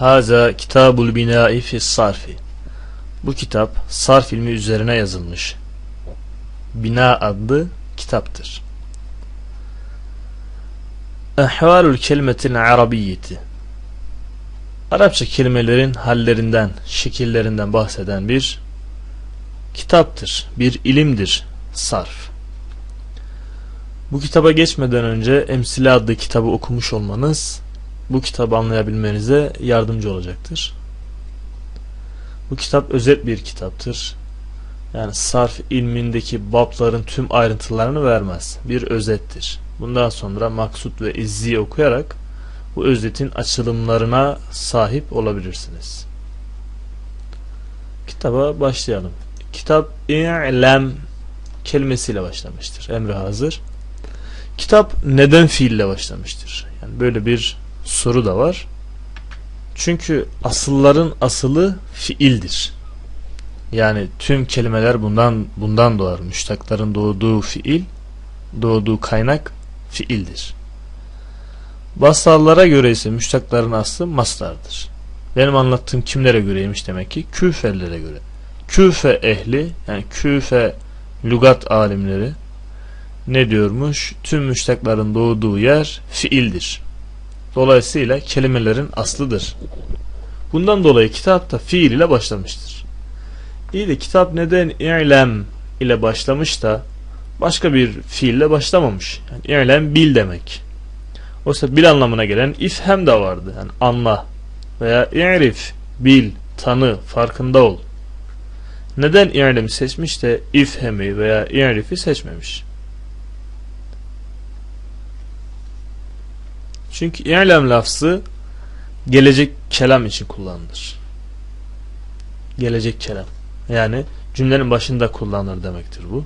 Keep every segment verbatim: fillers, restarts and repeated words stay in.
Haza kitabul binai fi's sarfi. Bu kitap sarf ilmi üzerine yazılmış. Bina adlı kitaptır. Ehvalul kelimetil arabiyyeti. Arapça kelimelerin hallerinden, şekillerinden bahseden bir kitaptır, bir ilimdir sarf. Bu kitaba geçmeden önce Emsile adlı kitabı okumuş olmanız bu kitabı anlayabilmenize yardımcı olacaktır. Bu kitap özet bir kitaptır. Yani sarf ilmindeki babların tüm ayrıntılarını vermez. Bir özettir. Bundan sonra Maksut ve İzzi'yi okuyarak bu özetin açılımlarına sahip olabilirsiniz. Kitaba başlayalım. Kitap i'lem kelimesiyle başlamıştır. Emri hazır. Kitap neden fiille başlamıştır? Yani böyle bir soru da var. Çünkü asılların asılı fiildir. Yani tüm kelimeler bundan bundan doğar. Müştakların doğduğu fiil, doğduğu kaynak fiildir. Bassallara göre ise müştakların aslı mastardır. Benim anlattığım kimlere göreymiş demek ki? Küfelilere göre. Küfe ehli, yani Küfe lügat alimleri ne diyormuş? Tüm müştakların doğduğu yer fiildir. Dolayısıyla kelimelerin aslıdır. Bundan dolayı kitap da fiil ile başlamıştır. İyi de kitap neden i'lem ile başlamış da başka bir fiille başlamamış? Yani i'lem bil demek. Oysa bil anlamına gelen ifhem de vardı. Yani anla veya i'rif, bil, tanı, farkında ol. Neden i'lemi seçmiş de ifhemi veya i'rifi seçmemiş? Çünkü i'lem lafzı gelecek kelam için kullanılır. Gelecek kelam. Yani cümlenin başında kullanılır demektir bu.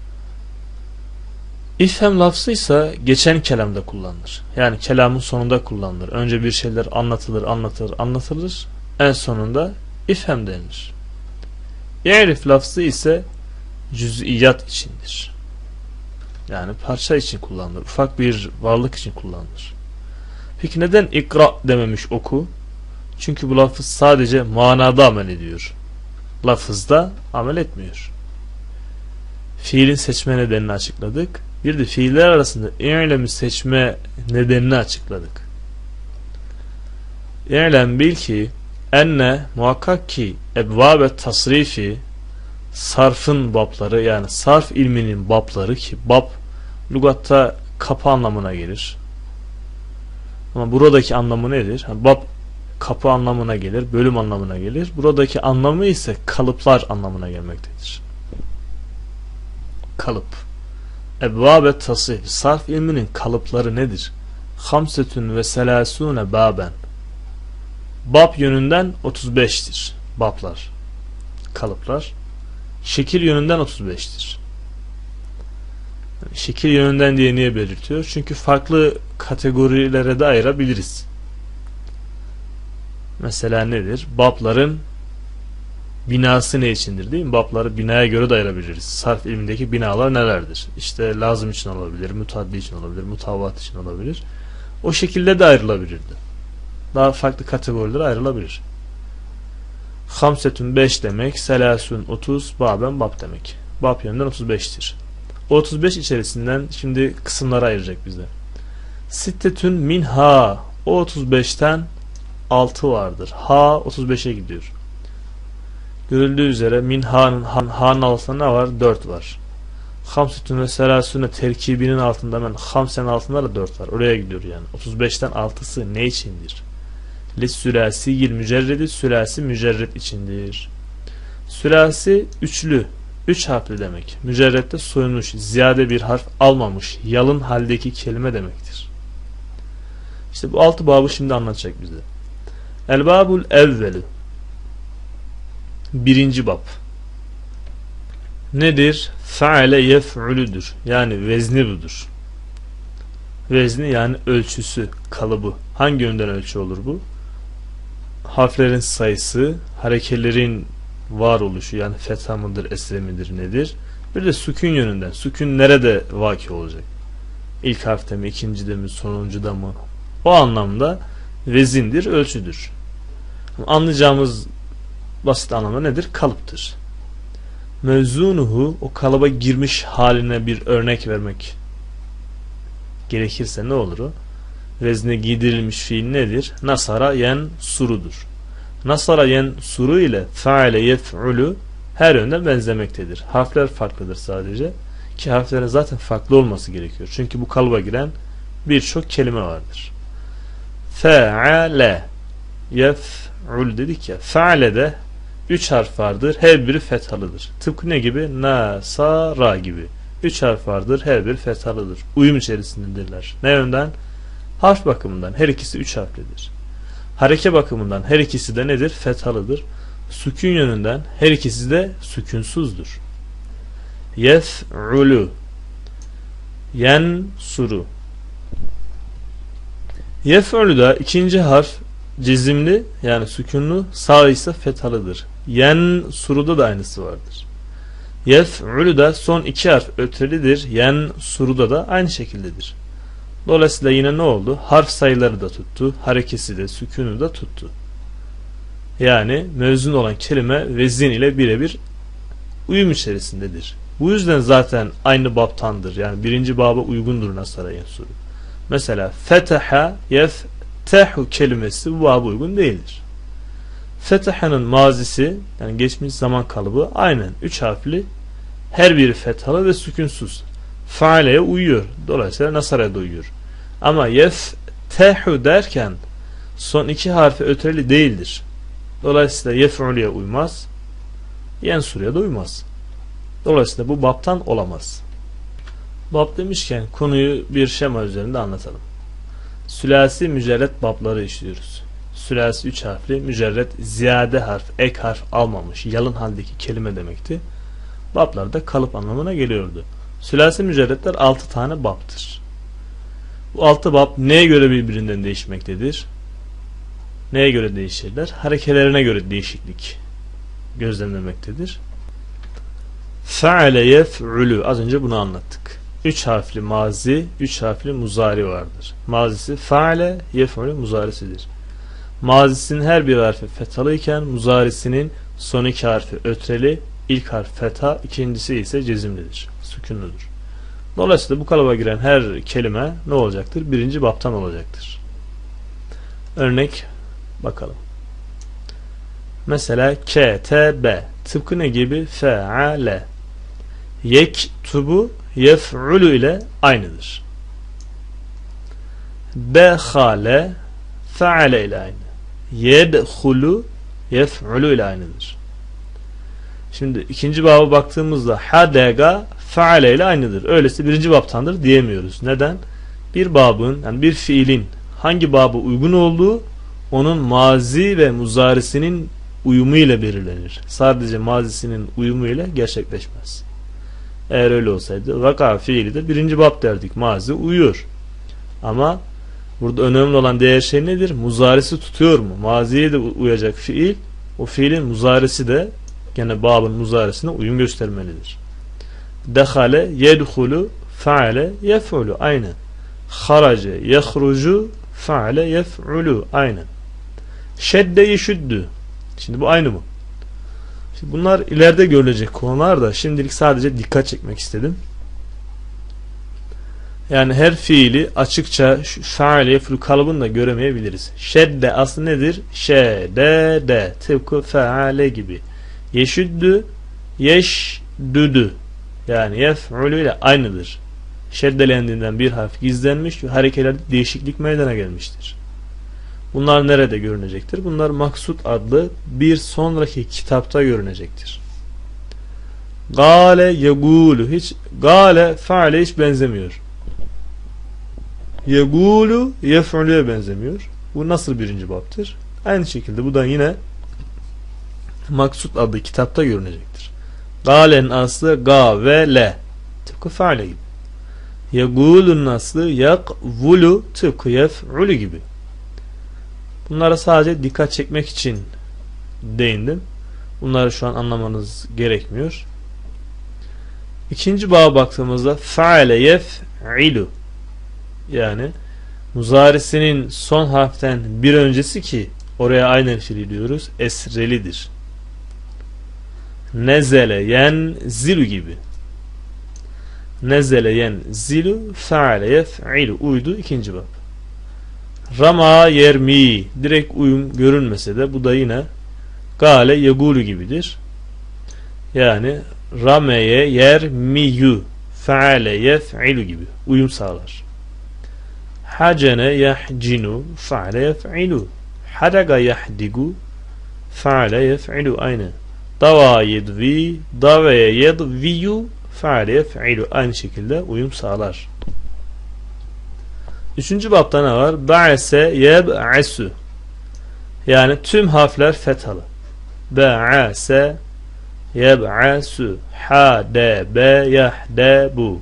İfhem lafzı ise geçen kelamda kullanılır. Yani kelamın sonunda kullanılır. Önce bir şeyler anlatılır, anlatılır, anlatılır. En sonunda ifhem denilir. İ'rif lafzı ise cüz'iyat içindir. Yani parça için kullanılır. Ufak bir varlık için kullanılır. Peki neden ikra dememiş oku? Çünkü bu lafız sadece manada amel ediyor. Lafızda amel etmiyor. Fiilin seçme nedenini açıkladık. Bir de fiiller arasında i'lemi seçme nedenini açıkladık. İ'lem bil ki enne muhakkak ki ebvabe tasrifi sarfın babları, yani sarf ilminin babları, ki bab lügatta kapı anlamına gelir. Ama buradaki anlamı nedir? Yani bab kapı anlamına gelir, bölüm anlamına gelir. Buradaki anlamı ise kalıplar anlamına gelmektedir. Kalıp. Ebvabe tasrif. Sarf ilminin kalıpları nedir? Hamsetün ve selasune baben. Bab yönünden otuz beştir. Bablar. Kalıplar. Şekil yönünden otuz beştir. Şekil yönünden diye niye belirtiyor? Çünkü farklı kategorilere de ayırabiliriz. Mesela nedir? Babların binası ne içindir, değil mi? Babları binaya göre de ayırabiliriz. Sarf ilmindeki binalar nelerdir? İşte lazım için olabilir, müteaddi için olabilir, mutavvat için olabilir. O şekilde de ayrılabilirdi. Daha farklı kategorilere ayrılabilir. Hamsetün beş demek, selasün otuz, baben bab demek. Bab yönünden otuz beştir. O otuz beş içerisinden şimdi kısımlara ayıracak bize. Sittetün minha, o otuz beşten altı vardır. Ha otuz beşe gidiyor. Görüldüğü üzere minha'nın ha'nın altında ne var? dört var. Hamsetün ve selasüne terkibinin altında, hemen hamsenin altında da dört var. Oraya gidiyor yani. otuz beşten altısı ne içindir? Lis sülasi mücerredi, sülasi mücerred içindir. Sülasi üçlü, üç harfli demek. Mücerredde soyunmuş, ziyade bir harf almamış, yalın haldeki kelime demektir. İşte bu altı babı şimdi anlatacak bize. El babul evveli. Birinci bab. Nedir? Fe'ale yef'ülüdür. Yani vezni budur. Vezni yani ölçüsü, kalıbı. Hangi yönden ölçü olur bu? Harflerin sayısı, harekelerin varoluşu, yani fetha mıdır, esre midir, nedir? Bir de sükun yönünden. Sükun nerede vaki olacak? İlk harfte mi, ikincide mi, sonuncuda mı? O anlamda vezindir, ölçüdür. Anlayacağımız basit anlamda nedir? Kalıptır. Mevzunuhu, o kalıba girmiş haline bir örnek vermek gerekirse ne olur o? Vezne giydirilmiş fiil nedir? Nasara yen surudur. Nasara yen suru ile faale yef'ulu her yönden benzemektedir. Harfler farklıdır sadece. Ki harflerin zaten farklı olması gerekiyor. Çünkü bu kalıba giren birçok kelime vardır. Fe'ale yef'ul dedik ya. Fe'ale'de üç harf vardır. Her biri fethalıdır. Tıpkı ne gibi? Nasara gibi. Üç harf vardır. Her biri fethalıdır. Uyum içerisindedirler. Ne yönden? Harf bakımından her ikisi üç harflidir. Hareke bakımından her ikisi de nedir? Fethalıdır. Sükun yönünden her ikisi de sükunsuzdur. Yef'ulu yensuru. Yef'ulu da ikinci harf cezimli yani sükunlu, sağ ise fethalıdır. Yensuru'da da aynısı vardır. Yef'ulu da son iki harf ötrelidir. Yensuru'da da aynı şekildedir. Dolayısıyla yine ne oldu? Harf sayıları da tuttu. Harekesi de, sükûnu da tuttu. Yani mevzun olan kelime vezin ile birebir uyum içerisindedir. Bu yüzden zaten aynı babtandır. Yani birinci baba uygundur Nasara yensuru. Mesela fetaha yeftehu kelimesi bu baba uygun değildir. Fetaha'nın mazisi yani geçmiş zaman kalıbı aynen üç harfli, her biri fethalı ve sükunsuz. Faale'ye uyuyor. Dolayısıyla Nasara'ya da uyuyor. Ama yeftehu derken son iki harfi ötreli değildir. Dolayısıyla yef'ulu'ya uymaz. Yensuru'ya da uymaz. Dolayısıyla bu baptan olamaz. Bab demişken konuyu bir şema üzerinde anlatalım. Sülasi mücerret babları işliyoruz. Sülasi üç harfli, mücerret ziyade harf, ek harf almamış, yalın haldeki kelime demekti. Bablar da kalıp anlamına geliyordu. Sülasi mücerretler altı tane babtır. Bu altı bab neye göre birbirinden değişmektedir? Neye göre değişirler? Harekelerine göre değişiklik gözlemlemektedir. Fe'ale yef'ulu, az önce bunu anlattık. Üç harfli mazi, üç harfli muzari vardır. Mazisi fe'ale, yef'ulu muzarisidir. Mazisinin her bir harfi fethalı iken muzarisinin son iki harfi ötreli, ilk harf fetha, ikincisi ise cezimlidir, sükunludur. Dolayısıyla bu kalıba giren her kelime ne olacaktır? Birinci baptan olacaktır. Örnek bakalım. Mesela ketebe, tıpkı ne gibi? Fe'ale. Yektubu yef'ulu ile aynıdır. Behale fe'ale ile aynı. Yedhulu yef'ulu ile aynıdır. Şimdi ikinci baba baktığımızda hadega fe'ale ile aynıdır. Öyleyse birinci babtandır diyemiyoruz. Neden? Bir babın yani bir fiilin hangi baba uygun olduğu onun mazi ve muzarisinin uyumu ile belirlenir. Sadece mazisinin uyumu ile gerçekleşmez. Eğer öyle olsaydı vaka fiili de birinci bab derdik. Mazi uyuyor. Ama burada önemli olan değer şey nedir? Muzarisi tutuyor mu? Maziye de uyacak fiil. O fiilin muzarisi de gene babın muzarisine uyum göstermelidir. Dehale yedhulu fe'ale yef'ulu aynen. Harace yehrucu fe'ale yef'ulu aynen. Şedde yeşüddü. Şimdi bu aynı mı? Şimdi bunlar ileride görülecek konular da şimdilik sadece dikkat çekmek istedim. Yani her fiili açıkça fe'ale yef'ulu kalıbını da göremeyebiliriz. Şedde aslı nedir? Şedde de tıpkı fe'ale gibi. Yeşüddü yeşdüdü yani yef'ulu ile aynıdır. Şeddelendiğinden bir harf gizlenmiş ve harekelerde değişiklik meydana gelmiştir. Bunlar nerede görünecektir? Bunlar Maksut adlı bir sonraki kitapta görünecektir. Gale yegulu, hiç gale faale hiç benzemiyor. Yegulu yef'ulu'ya benzemiyor. Bu nasıl birinci baptır? Aynı şekilde bu da yine Maksut adlı kitapta görünecektir. Gale'nin aslı ga ve le tıpkı faale gibi. Yegulu'nun aslı yakvulu tıpkı yef'ulu gibi. Bunlara sadece dikkat çekmek için değindim. Bunları şu an anlamanız gerekmiyor. İkinci baba baktığımızda fe'ale yef'ilu yani muzarisinin son harften bir öncesi ki Oraya aynen fiili diyoruz. Esrelidir. Nezele yenzilu gibi. Nezele yenzilu feale yef'ilu. Uydu ikinci bab. Rama yermi. Direkt uyum görünmese de bu da yine gale yegulu gibidir. Yani rameye yermiyu feale yef'ilu gibi. Uyum sağlar. Hacene yahcinu feale yef'ilu. Hadaga yahdigu feale yef'ilu. Aynı. Dava yedvi daveye yedviyu feale yef'ilu. Aynı şekilde uyum sağlar. Üçüncü bapta ne var? Ba'se yeb'asu. Yani tüm harfler fethalı. Ba'se yeb'asu. Hadebe yahdebu.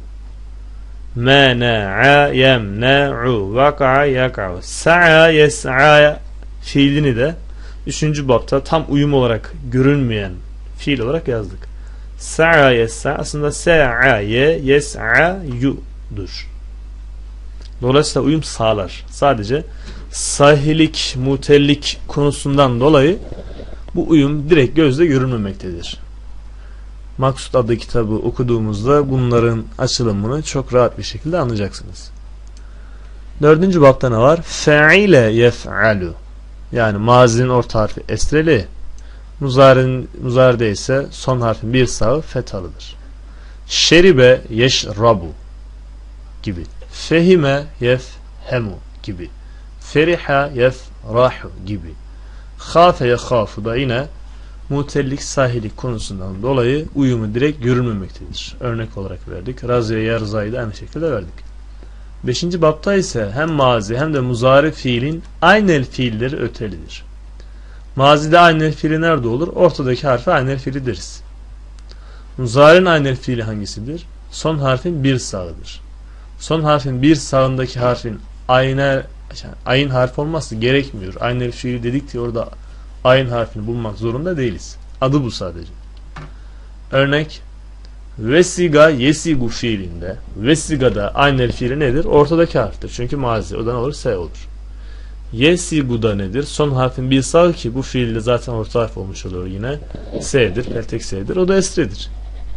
Mena'a yemna'u. Vaka'a yaka'u. Sa'a yes'a fiilini de üçüncü bapta tam uyum olarak görünmeyen fiil olarak yazdık. Sa'a yes'a aslında sa'a ye yes'a yu'dur. Dolayısıyla uyum sağlar. Sadece sahihlik, mutellik konusundan dolayı bu uyum direkt gözle görünmemektedir. Maksut adlı kitabı okuduğumuzda bunların açılımını çok rahat bir şekilde anlayacaksınız. Dördüncü bapta ne var? Fe'ile yef'alu. Yani mazinin orta harfi esreli. Muzari'nin muzari'de ise son harfin bir sağı fethalıdır. Şeribe yeşrabu gibi. Fehime yefhemu gibi. Feriha yefrahu gibi. Khafe yekhafu da yine mutellik sahilik konusundan dolayı uyumu direkt görülmemektedir. Örnek olarak verdik. Raziye yerzayı da aynı şekilde verdik. Beşinci bapta ise hem mazi hem de muzari fiilin aynel fiilleri ötelidir. Mazide aynel fiili nerede olur? Ortadaki harfi aynel fiili deriz. Muzari'nin aynel fiili hangisidir? Son harfin bir sağıdır. Son harfin bir sağındaki harfin aynel, yani ayn harfi olması gerekmiyor. Aynel fiili dedik ki orada ayn harfini bulmak zorunda değiliz. Adı bu sadece. Örnek vesiga yesigu fiilinde vesigada aynel fiili nedir? Ortadaki harftir. Çünkü mazi. O da ne olur? S olur. Yesiguda nedir? Son harfin bir sağ ki bu fiilde zaten orta harf olmuş olur yine. S'dir. Peltek S'dir. O da esredir.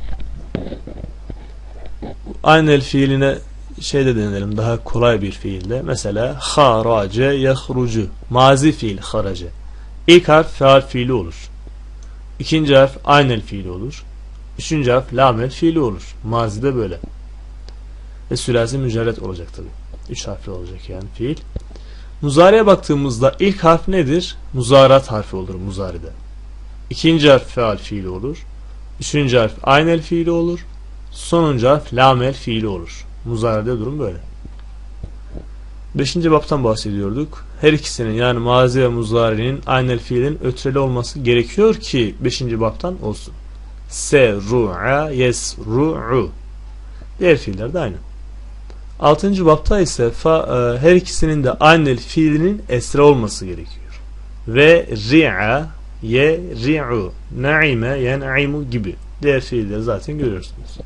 Aynel fiiline şeyde deneyelim. Daha kolay bir fiilde. Mesela harace yahrucu. Mazi fiil harace. İlk harf feal fiili olur. İkinci harf aynel fiili olur. Üçüncü harf lamel fiili olur. Mazide böyle. Ve sülasi mücerret olacak tabi. Üç harfli olacak yani fiil. Muzari'ye baktığımızda ilk harf nedir? Muzarat harfi olur muzari'de. İkinci harf feal fiili olur. Üçüncü harf aynel fiili olur. Sonuncu harf lamel fiili olur. Muzari'de durum böyle. Beşinci baptan bahsediyorduk. Her ikisinin yani mazi ve muzari'nin aynel fiilin ötreli olması gerekiyor ki beşinci baptan olsun. Se-ru'a, yes-ru'u. Diğer fiiller de aynı. Altıncı bapta ise fa, e, her ikisinin de aynel fiilinin esre olması gerekiyor. Ve ri'a, ye, ri'u, naime, yen'imu gibi. Diğer fiilleri zaten görüyorsunuz.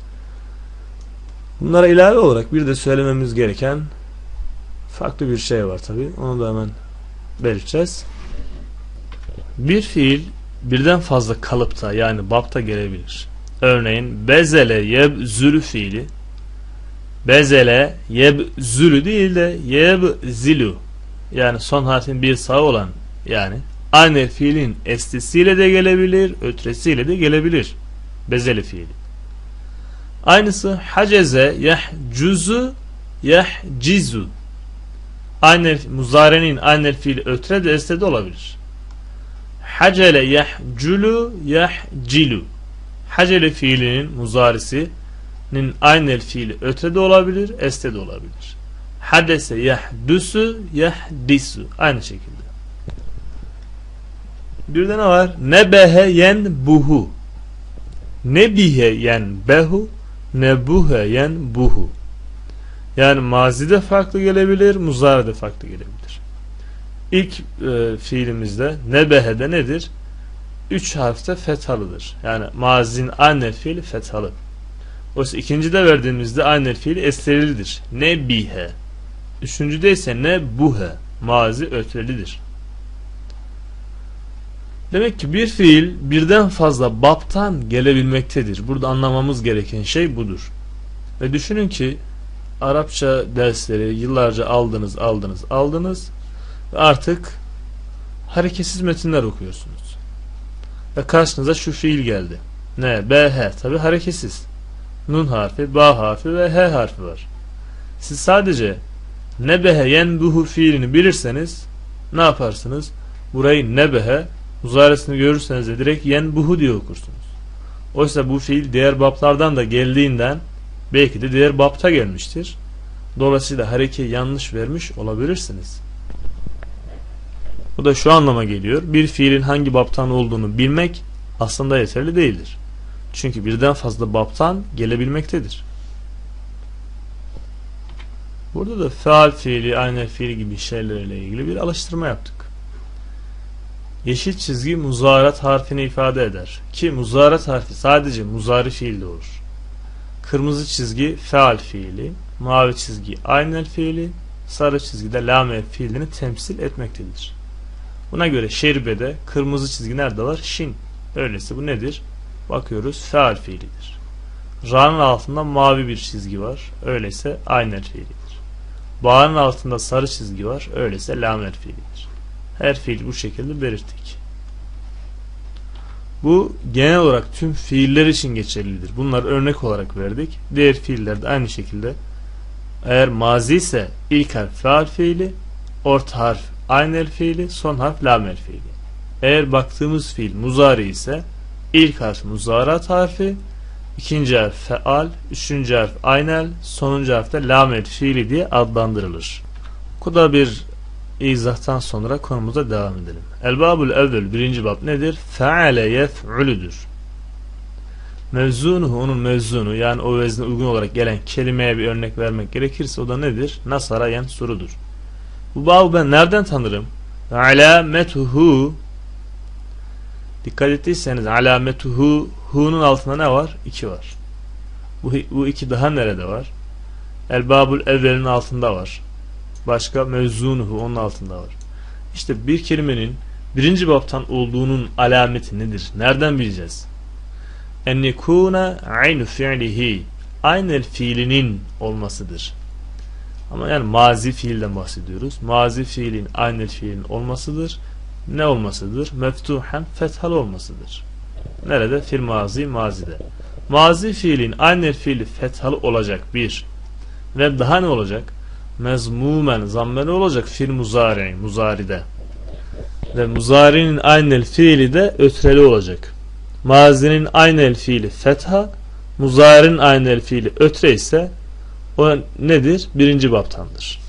Bunlara ilave olarak bir de söylememiz gereken farklı bir şey var tabi. Onu da hemen belirteceğiz. Bir fiil birden fazla kalıpta yani bapta gelebilir. Örneğin bezele yebzülü fiili bezele yebzülü değil de yebzilu yani son harfin bir sağı olan yani aynı fiilin estisiyle de gelebilir, ötresiyle de gelebilir. Bezele fiili. Aynısı haceze yahcuzu yahcizu. Aynı muzarenin aynı fiili ötre de este de olabilir. Hacele yahculu yahcilu. Hacele fiilinin muzarisinin aynel fiili öte de olabilir, este de olabilir. Hadese yahdusu yahdisu. Aynı şekilde. Bir de ne var? Nebehe yenbuhu. Nebihe yenbehu. Nebuhe yenbuhu. Yani mazide farklı gelebilir, muzaride farklı gelebilir. İlk e, fiilimizde nebehe'de nedir? Üç harfte fethalıdır. Yani mazinin aynel fiili fethalı. Oysa ikincide verdiğimizde aynel fiili esrelidir. Nebihe. Üçüncüde ise nebuhe. Mazi ötrelidir. Demek ki bir fiil birden fazla baptan gelebilmektedir. Burada anlamamız gereken şey budur. Ve düşünün ki Arapça dersleri yıllarca aldınız, aldınız, aldınız ve artık hareketsiz metinler okuyorsunuz. Ve karşınıza şu fiil geldi. Ne? B, H. Tabi hareketsiz. Nun harfi, ba harfi ve H harfi var. Siz sadece nebehe yenbuhu fiilini bilirseniz ne yaparsınız? Burayı nebehe muzaresini görürseniz de direkt yenbuhu diye okursunuz. Oysa bu fiil diğer baplardan da geldiğinden belki de diğer bapta gelmiştir. Dolayısıyla harekeyi yanlış vermiş olabilirsiniz. Bu da şu anlama geliyor. Bir fiilin hangi baptan olduğunu bilmek aslında yeterli değildir. Çünkü birden fazla baptan gelebilmektedir. Burada da faal fiili, aynel fiili gibi şeylerle ilgili bir alıştırma yaptık. Yeşil çizgi muzarat harfini ifade eder. Ki muzarat harfi sadece muzari fiilde olur. Kırmızı çizgi faal fiili, mavi çizgi aynel fiili, sarı çizgi de lamel fiilini temsil etmektedir. Buna göre şeribede kırmızı çizgi nerede var? Şin. Öyleyse bu nedir? Bakıyoruz faal fiilidir. Ra'nın altında mavi bir çizgi var. Öyleyse aynel fiilidir. Ba'nın altında sarı çizgi var. Öyleyse lamel fiilidir. Her fiil bu şekilde belirttik. Bu genel olarak tüm fiiller için geçerlidir. Bunları örnek olarak verdik. Diğer fiiller de aynı şekilde. Eğer mazi ise ilk harf faal fiili, orta harf aynel fiili, son harf lamel fiili. Eğer baktığımız fiil muzari ise ilk harf muzarat harfi, ikinci harf faal, üçüncü harf aynel, sonuncu harf de lamel fiili diye adlandırılır. Bu kadar bir izahtan sonra konumuza devam edelim. El-babul evvel, birinci bab nedir? Feale yef'ülüdür. Mevzunuhu, onun mevzunu, yani o vezne uygun olarak gelen kelimeye bir örnek vermek gerekirse o da nedir? Nasara yensurudur. Bu babı ben nereden tanırım? Alametuhu, dikkat ettiyseniz alametuhu, hu'nun altında ne var? İki var. Bu, bu iki daha nerede var? El-babul evvelin altında var. Başka mevzunuhu, onun altında var. İşte bir kelimenin birinci babtan olduğunun alameti nedir? Nereden bileceğiz? En yekuna aynu fi'lihi, aynel fiilinin olmasıdır. Ama yani mazi fiilden bahsediyoruz. Mazi fiilin aynel fiilin olmasıdır. Ne olmasıdır? Meftuhen, fethalı olmasıdır. Nerede? Fil mazi, mazide. Mazi fiilin aynel fiili fethalı olacak bir. Ve daha ne olacak? Mezmumen, zammeli olacak fil muzari, muzaride. Ve muzarinin aynel fiili de ötreli olacak. Mazinin aynel fiili fetha, muzarinin aynel fiili ötre ise o nedir? Birinci baptandır.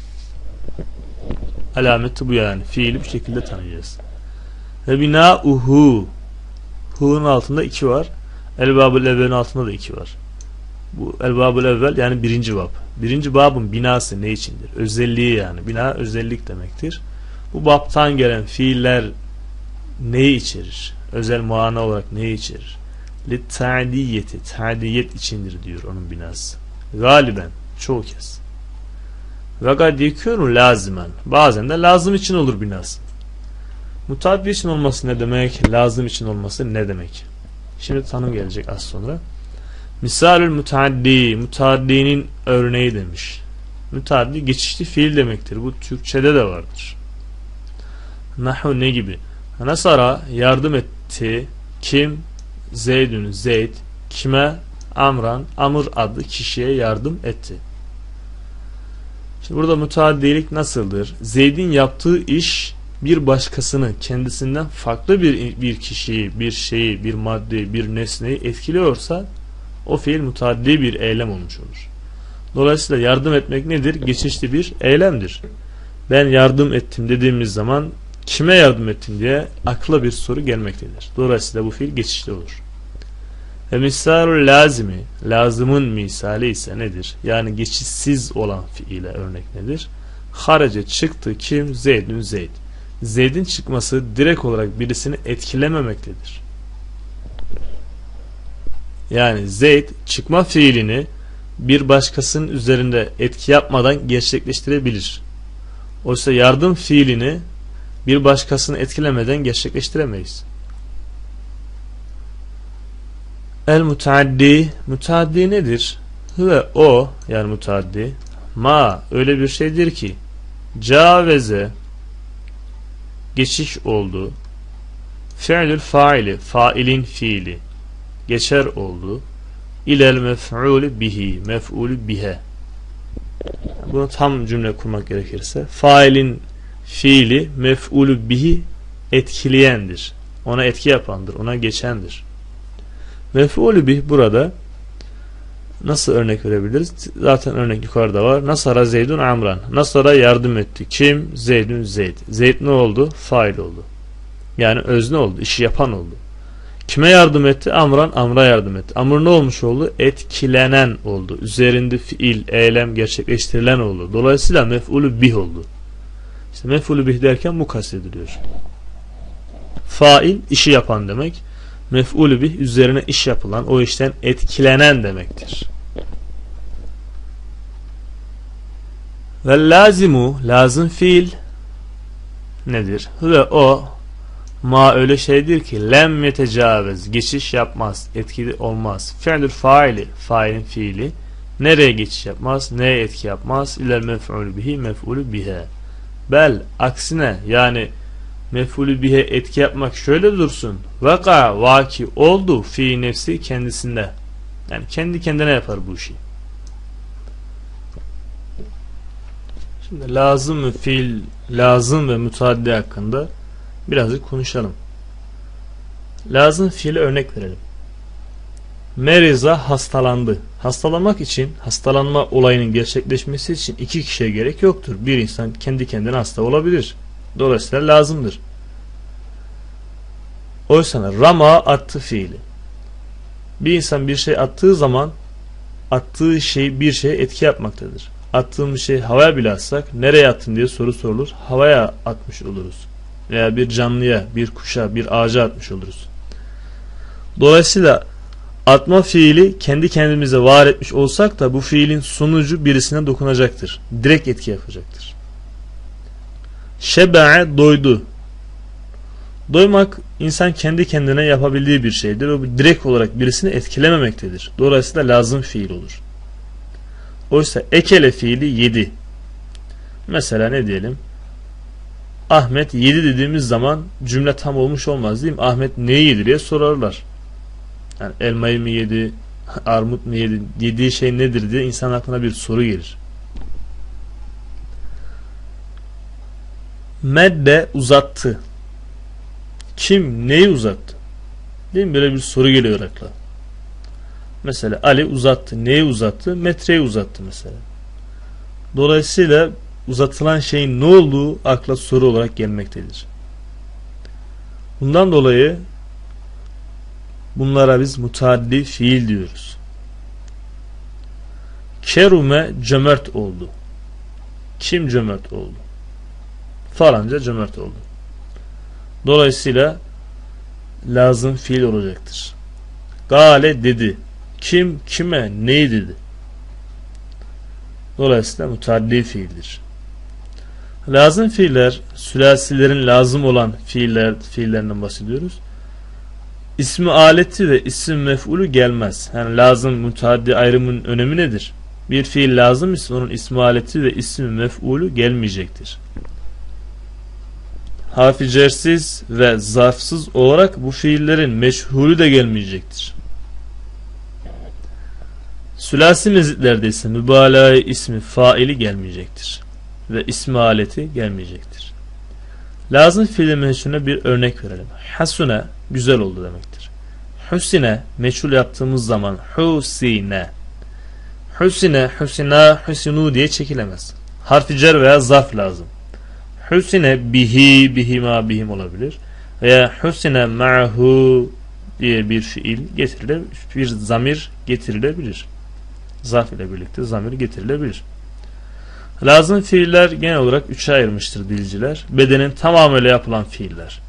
Alameti bu yani. Fiili bu şekilde tanıyacağız. Ve binauhu, hu'nun altında iki var. El-babul evvelin altında da iki var. Bu el-babul evvel yani birinci bab. Birinci babın binası ne içindir? Özelliği yani. Bina özellik demektir. Bu babtan gelen fiiller neyi içerir? Özel muana olarak neyi içerir? Li-ta'diyeti, ta'diyet içindir diyor onun binası. Galiben, çoğu kez. Ve gad yekûnu lazimen, bazen de lazım için olur binası. Mutaddi için olması ne demek? Lazım için olması ne demek? Şimdi tanım gelecek az sonra. Misalül mutaddi, mutaddinin örneği demiş. Mutaddi geçişli fiil demektir. Bu Türkçede de vardır. Nahu ne gibi? Nasara yardım etti. Kim? Zeydün, Zeyd. Kime? Amran, Amr adlı kişiye yardım etti. Şimdi burada mutaddilik nasıldır? Zeyd'in yaptığı iş bir başkasını, kendisinden farklı bir bir kişiyi, bir şeyi, bir maddeyi, bir nesneyi etkiliyorsa o fiil mutaddi bir eylem olmuş olur. Dolayısıyla yardım etmek nedir? Geçişli bir eylemdir. Ben yardım ettim dediğimiz zaman kime yardım ettim diye akla bir soru gelmektedir. Dolayısıyla bu fiil geçişli olur. Ve misalul lazimi, lazımın misali ise nedir? Yani geçişsiz olan fiile örnek nedir? Harace çıktı kim? Zeydün Zeyd. Zeyd'in çıkması direkt olarak birisini etkilememektedir. Yani Zeyd çıkma fiilini bir başkasının üzerinde etki yapmadan gerçekleştirebilir. Oysa yardım fiilini bir başkasını etkilemeden gerçekleştiremeyiz. El mutaaddi, mutaaddi nedir? Ve o, yani mutaaddi, ma öyle bir şeydir ki caveze geçiş oldu, fi'lül faili, failin fiili geçer oldu, ilel mef'ulü bihi, mef'ulü bihe. Bunu tam cümle kurmak gerekirse, failin fiili mef'ulü bihi etkileyendir, ona etki yapandır, ona geçendir. Mef'ulü bih burada nasıl örnek verebiliriz? Zaten örnek yukarıda var. Nasara Zeydun Amran. Nasara yardım etti. Kim? Zeydun Zeyd. Zeyd ne oldu? Fail oldu. Yani özne oldu. İşi yapan oldu. Kime yardım etti? Amran. Amr'a yardım etti. Amr ne olmuş oldu? Etkilenen oldu. Üzerinde fiil, eylem gerçekleştirilen oldu. Dolayısıyla mef'ulü bih oldu. İşte mef'ulü bih derken bu kastediliyor. Fail işi yapan demek. Mef'ulü bih üzerine iş yapılan, o işten etkilenen demektir. Ve lazimu, lazım fiil nedir? Ve o ma öyle şeydir ki lem yetecavez, geçiş yapmaz, etkili olmaz. Fi'lül faili, failin fiili nereye geçiş yapmaz, neye etki yapmaz? İlel mef'ulü bihi, mef'ulü bihe. Bel aksine, yani mef'ulü bihe etki yapmak şöyle dursun. Vaka, vaki oldu fi nefsi kendisinde. Yani kendi kendine yapar bu işi. Şimdi lazım ve fiil, lazım ve müteaddi hakkında birazcık konuşalım. Lazım fiile örnek verelim. Meriza hastalandı. Hastalanmak için, hastalanma olayının gerçekleşmesi için iki kişiye gerek yoktur. Bir insan kendi kendine hasta olabilir. Dolayısıyla lazımdır. Oysa rama attı fiili. Bir insan bir şey attığı zaman attığı şey bir şeye etki yapmaktadır. Attığımız şey havaya bile atsak nereye attın diye soru sorulur. Havaya atmış oluruz. Veya bir canlıya, bir kuşa, bir ağaca atmış oluruz. Dolayısıyla atma fiili kendi kendimize var etmiş olsak da bu fiilin sonucu birisine dokunacaktır. Direkt etki yapacaktır. Şebe'e doydu. Doymak insan kendi kendine yapabildiği bir şeydir. O direkt olarak birisini etkilememektedir. Dolayısıyla lazım fiil olur. Oysa ekele fiili yedi. Mesela ne diyelim? Ahmet yedi dediğimiz zaman cümle tam olmuş olmaz değil mi? Ahmet neyi yedi diye sorarlar. Yani elmayı mı yedi, armut mu yedi, yediği şey nedir diye insan aklına bir soru gelir. Medde uzattı. Kim neyi uzattı? Değil mi? Böyle bir soru geliyor akla. Mesela Ali uzattı. Neyi uzattı? Metreyi uzattı mesela. Dolayısıyla uzatılan şeyin ne olduğu akla soru olarak gelmektedir. Bundan dolayı bunlara biz mutaaddi fiil diyoruz. Kerume cömert oldu. Kim cömert oldu? Falanca cömert oldu. Dolayısıyla lazım fiil olacaktır. Gale dedi. Kim kime neyi dedi? Dolayısıyla mutaaddi fiildir. Lazım fiiller, sülasilerin lazım olan fiiller, fiillerinden bahsediyoruz. İsmi aleti ve isim mef'ulü gelmez. Yani lazım mutaaddi ayrımının önemi nedir? Bir fiil lazım ise onun ismi aleti ve ismi mef'ulü gelmeyecektir. Harfi cersiz ve zarfsız olarak bu fiillerin meşhulü de gelmeyecektir. Sülasi mezitlerde ise mübalağa ismi faili gelmeyecektir. Ve ismi aleti gelmeyecektir. Lazım fiili meşhulüne bir örnek verelim. Hasune güzel oldu demektir. Husine meçhul yaptığımız zaman husine. Husine, husina, husinu diye çekilemez. Harfi cer veya zarf lazım. Husine bihi, bihima, bihim olabilir. Veya husine ma'hu diye bir fiil getirilebilir. Bir zamir getirilebilir. Zarf ile birlikte zamir getirilebilir. Lazım fiiller genel olarak üçe ayırmıştır dilciler. Bedenin tamamıyla yapılan fiiller.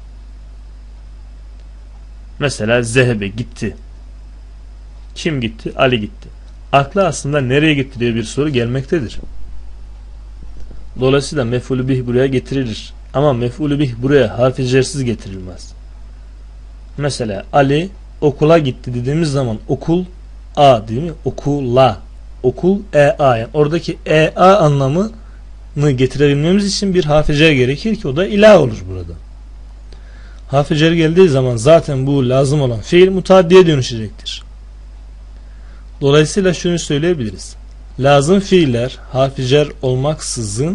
Mesela zehebe gitti. Kim gitti? Ali gitti. Akla aslında nereye gitti diye bir soru gelmektedir. Dolayısıyla mef'ulü bih buraya getirilir. Ama mef'ulü bih buraya harfi cersiz getirilmez. Mesela Ali okula gitti dediğimiz zaman okul a değil mi? Okula. Okul e a. Yani oradaki e a anlamını getirebilmemiz için bir harf-i gerekir ki o da ila olur burada. Harf-i cer geldiği zaman zaten bu lazım olan fiil mutaddiye dönüşecektir. Dolayısıyla şunu söyleyebiliriz. Lazım fiiller harf-i cer olmaksızın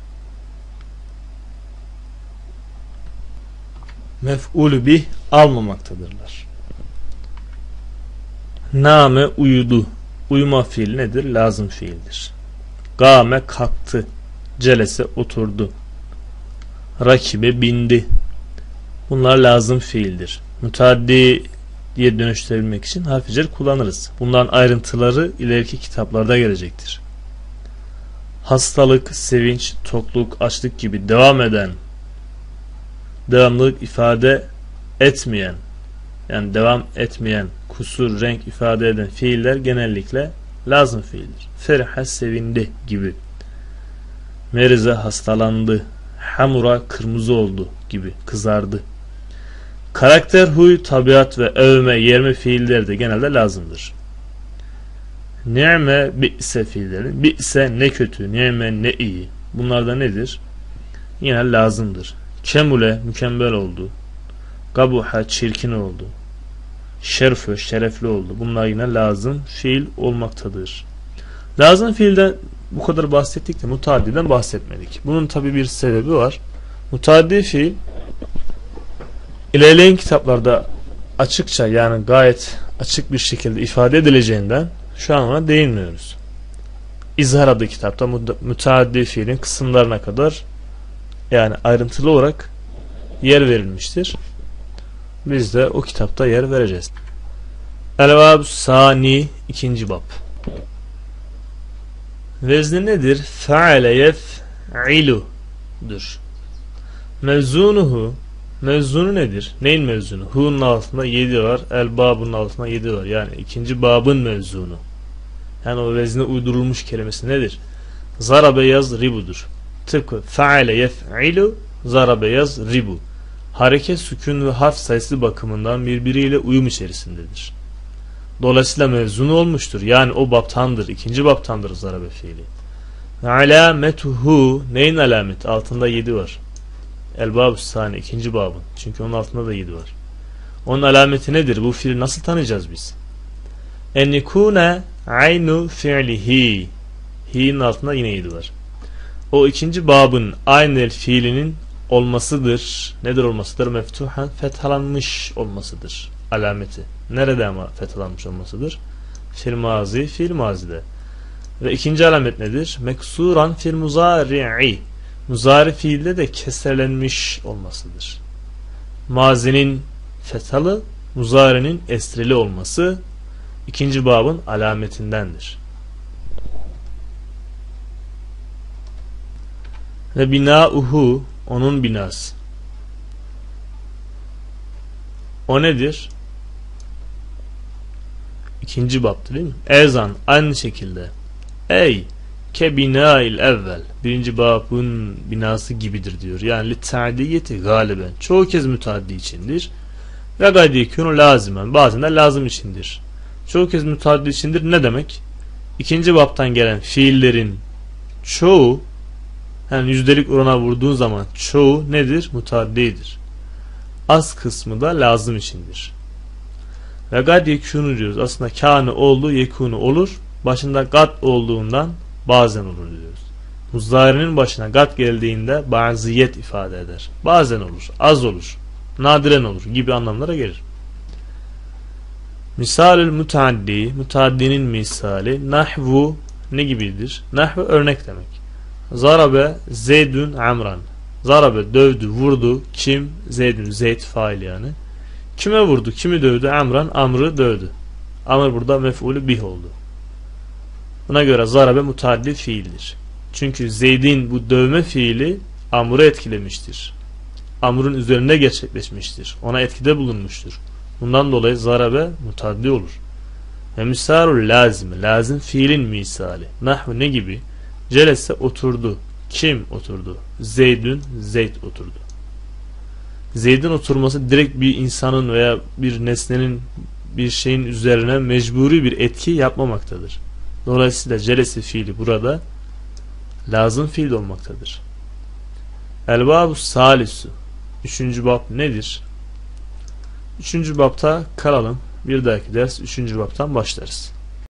mef'ulü bih almamaktadırlar. Name uyudu. Uyuma fiil nedir? Lazım fiildir. Gâme kalktı. Celese oturdu. Rakibe bindi. Bunlar lazım fiildir. Müteaddiye dönüştürebilmek için harf-i cer kullanırız. Bunların ayrıntıları ileriki kitaplarda gelecektir. Hastalık, sevinç, tokluk, açlık gibi devam eden, devamlılık ifade etmeyen, yani devam etmeyen, kusur, renk ifade eden fiiller genellikle lazım fiildir. Feriha sevindi gibi. Merize hastalandı. Hamura kırmızı oldu gibi, kızardı. Karakter, huy, tabiat ve övme, yerme fiilleri de genelde lazımdır. Ni'me, bi'se fiilleri. Bi'se ne kötü, ni'me ne iyi. Bunlar da nedir? Yine lazımdır. Kemule, mükemmel oldu. Gabuha, çirkin oldu. Şerfü, şerefli oldu. Bunlar yine lazım fiil olmaktadır. Lazım fiilden bu kadar bahsettik de mutaddiden bahsetmedik. Bunun tabi bir sebebi var. Mutaddi fiil ilerleyen kitaplarda açıkça, yani gayet açık bir şekilde ifade edileceğinden şu an ona değinmiyoruz. İzhar adlı kitapta mutaddi fiilin kısımlarına kadar, yani ayrıntılı olarak yer verilmiştir. Biz de o kitapta yer vereceğiz. El-Bab Sani, ikinci bab. Vezni nedir? Fe'ale yef'ilu'dur. Mevzunuhu, mevzunu nedir? Neyin mevzunu? Hu'nun altında yedi var. El-Bab'ın altında yedi var. Yani ikinci babın mevzunu. Yani o vezne uydurulmuş kelimesi nedir? Zarabe yaz ribudur. Tıpkı fe'ale yef'ilu, zarabe yaz ribu. Hareket, sükun ve harf sayısı bakımından birbiriyle uyum içerisindedir. Dolayısıyla mevzunu olmuştur. Yani o baptandır. İkinci baptandır zarabe fiili. Alametuhu, neyin alameti? Altında yedi var. El-Bab Sani, ikinci babın. Çünkü onun altında da yedi var. Onun alameti nedir? Bu fiili nasıl tanıyacağız biz? Ennikune aynu fi'lihi. Hi'nin altında yine yedi var. O ikinci babın aynel fiilinin olmasıdır. Nedir olmasıdır? Meftuhan, fethalanmış olmasıdır. Alameti. Nerede ama fethalanmış olmasıdır? Fil mazi, fil mazide. Ve ikinci alamet nedir? Meksuran fil muzari'i. Muzari fiilde de keserlenmiş olmasıdır. Mazinin fethalı, muzarinin esrili olması ikinci babın alametindendir. Ve binauhu, onun binası. O nedir? İkinci baptı değil mi? Ezan aynı şekilde. Ey ke binail evvel. Birinci babın binası gibidir diyor. Yani li ta'diyeti galiben. Çoğu kez müteaddi içindir. Ve gaydi yekûnü lazimen. Bazen de lazım içindir. Çoğu kez müteaddi içindir. Ne demek? İkinci baptan gelen fiillerin çoğu, yani yüzdelik orana vurduğun zaman çoğu nedir? Mutaddidir. Az kısmı da lazım içindir. Ve gad yekûnü diyoruz. Aslında kâne oldu, yekûnü olur. Başında gad olduğundan bazen olur diyoruz. Muzdarinin başına gad geldiğinde baziyet ifade eder. Bazen olur, az olur, nadiren olur gibi anlamlara gelir. Misalül mutaaddi, mutaaddinin misali nahvu ne gibidir? Nahvu örnek demek. Zarabe Zeydün Amran. Zarabe dövdü, vurdu. Kim? Zeydün, Zeyd fail yani. Kime vurdu? Kimi dövdü? Amran, Amr'ı dövdü. Amr burada mef'ulü bih oldu. Buna göre zarabe mutaddi fiildir. Çünkü Zeyd'in bu dövme fiili Amr'ı etkilemiştir. Amr'ın üzerinde gerçekleşmiştir. Ona etkide bulunmuştur. Bundan dolayı zarabe mutaddi olur. Ve misarul lazim, lazım fiilin misali. Nahvu ne gibi? Celese oturdu. Kim oturdu? Zeydün, Zeyd oturdu. Zeyd'in oturması direkt bir insanın veya bir nesnenin, bir şeyin üzerine mecburi bir etki yapmamaktadır. Dolayısıyla celese fiili burada lazım fiil olmaktadır. El-babu salisu. Üçüncü bab nedir? Üçüncü babta kalalım. Bir dahaki ders üçüncü babtan başlarız.